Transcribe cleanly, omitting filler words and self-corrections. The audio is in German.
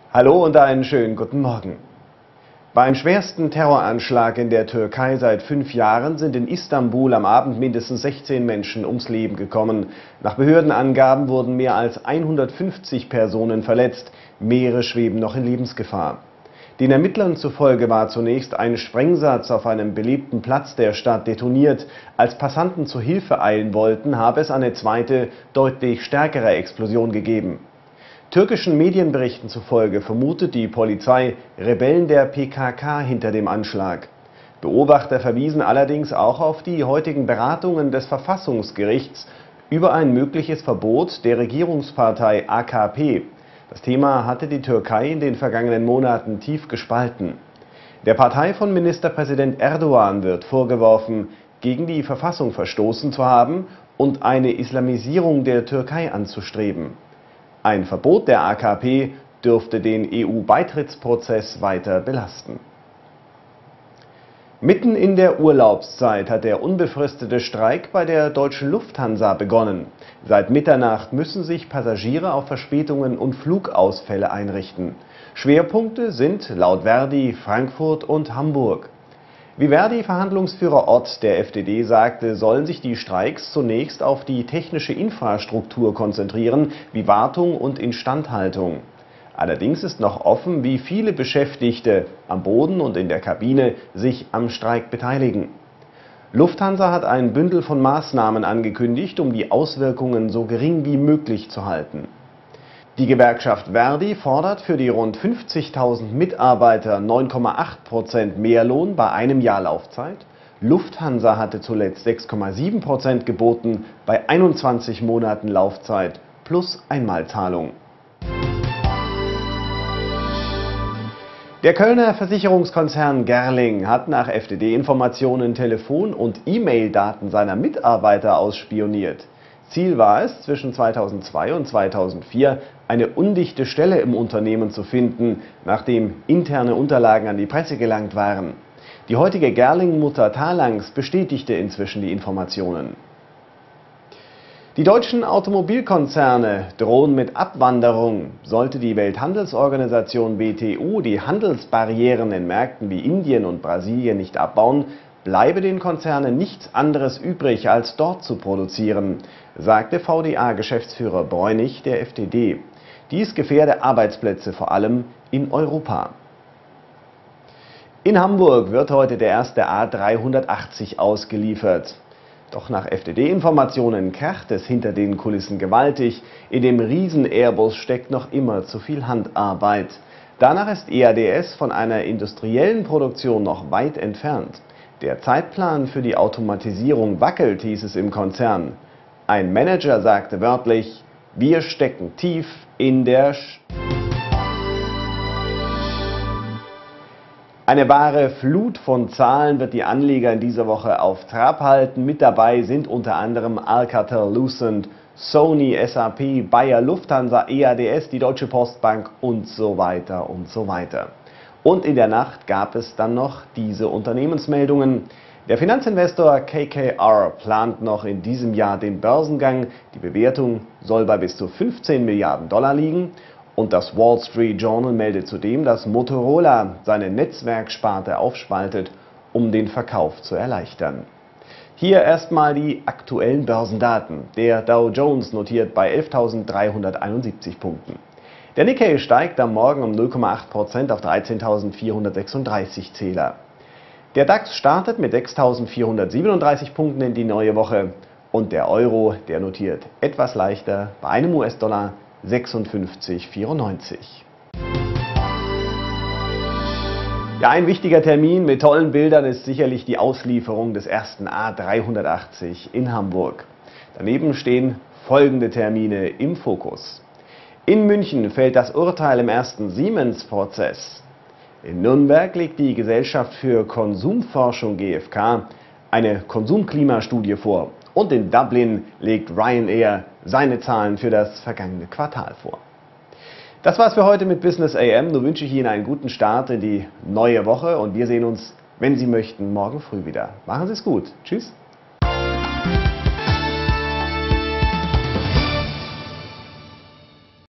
Hallo und einen schönen guten Morgen. Beim schwersten Terroranschlag in der Türkei seit 5 Jahren sind in Istanbul am Abend mindestens 16 Menschen ums Leben gekommen. Nach Behördenangaben wurden mehr als 150 Personen verletzt. Mehrere schweben noch in Lebensgefahr. Den Ermittlern zufolge war zunächst ein Sprengsatz auf einem belebten Platz der Stadt detoniert. Als Passanten zur Hilfe eilen wollten, habe es eine zweite, deutlich stärkere Explosion gegeben. Türkischen Medienberichten zufolge vermutet die Polizei Rebellen der PKK hinter dem Anschlag. Beobachter verwiesen allerdings auch auf die heutigen Beratungen des Verfassungsgerichts über ein mögliches Verbot der Regierungspartei AKP. Das Thema hatte die Türkei in den vergangenen Monaten tief gespalten. Der Partei von Ministerpräsident Erdogan wird vorgeworfen, gegen die Verfassung verstoßen zu haben und eine Islamisierung der Türkei anzustreben. Ein Verbot der AKP dürfte den EU-Beitrittsprozess weiter belasten. Mitten in der Urlaubszeit hat der unbefristete Streik bei der Deutschen Lufthansa begonnen. Seit Mitternacht müssen sich Passagiere auf Verspätungen und Flugausfälle einrichten. Schwerpunkte sind laut Verdi Frankfurt und Hamburg. Wie Verdi-Verhandlungsführer Ott der FDD sagte, sollen sich die Streiks zunächst auf die technische Infrastruktur konzentrieren, wie Wartung und Instandhaltung. Allerdings ist noch offen, wie viele Beschäftigte am Boden und in der Kabine sich am Streik beteiligen. Lufthansa hat ein Bündel von Maßnahmen angekündigt, um die Auswirkungen so gering wie möglich zu halten. Die Gewerkschaft Verdi fordert für die rund 50.000 Mitarbeiter 9,8% Mehrlohn bei einem Jahr Laufzeit. Lufthansa hatte zuletzt 6,7% geboten bei 21 Monaten Laufzeit plus Einmalzahlung. Der Kölner Versicherungskonzern Gerling hat nach FDD-Informationen Telefon- und E-Mail-Daten seiner Mitarbeiter ausspioniert. Ziel war es, zwischen 2002 und 2004 eine undichte Stelle im Unternehmen zu finden, nachdem interne Unterlagen an die Presse gelangt waren. Die heutige Gerling-Mutter Talanx bestätigte inzwischen die Informationen. Die deutschen Automobilkonzerne drohen mit Abwanderung. Sollte die Welthandelsorganisation WTO die Handelsbarrieren in Märkten wie Indien und Brasilien nicht abbauen, bleibe den Konzernen nichts anderes übrig, als dort zu produzieren, sagte VDA-Geschäftsführer Bräunig der FDD. Dies gefährde Arbeitsplätze vor allem in Europa. In Hamburg wird heute der erste A380 ausgeliefert. Doch nach FDD-Informationen kracht es hinter den Kulissen gewaltig. In dem Riesen-Airbus steckt noch immer zu viel Handarbeit. Danach ist EADS von einer industriellen Produktion noch weit entfernt. Der Zeitplan für die Automatisierung wackelt, hieß es im Konzern. Ein Manager sagte wörtlich: Wir stecken tief in der Eine wahre Flut von Zahlen wird die Anleger in dieser Woche auf Trab halten. Mit dabei sind unter anderem Alcatel-Lucent, Sony, SAP, Bayer, Lufthansa, EADS, die Deutsche Postbank und so weiter und so weiter. Und in der Nacht gab es dann noch diese Unternehmensmeldungen. Der Finanzinvestor KKR plant noch in diesem Jahr den Börsengang. Die Bewertung soll bei bis zu 15 Milliarden Dollar liegen. Und das Wall Street Journal meldet zudem, dass Motorola seine Netzwerksparte aufspaltet, um den Verkauf zu erleichtern. Hier erstmal die aktuellen Börsendaten. Der Dow Jones notiert bei 11.371 Punkten. Der Nikkei steigt am Morgen um 0,8% auf 13.436 Zähler. Der DAX startet mit 6.437 Punkten in die neue Woche und der Euro, der notiert etwas leichter bei einem US-Dollar 56,94. Ja, ein wichtiger Termin mit tollen Bildern ist sicherlich die Auslieferung des ersten A380 in Hamburg. Daneben stehen folgende Termine im Fokus. In München fällt das Urteil im ersten Siemens-Prozess. In Nürnberg legt die Gesellschaft für Konsumforschung GfK eine Konsumklimastudie vor. Und in Dublin legt Ryanair seine Zahlen für das vergangene Quartal vor. Das war's für heute mit Business AM. Nun wünsche ich Ihnen einen guten Start in die neue Woche und wir sehen uns, wenn Sie möchten, morgen früh wieder. Machen Sie es gut. Tschüss.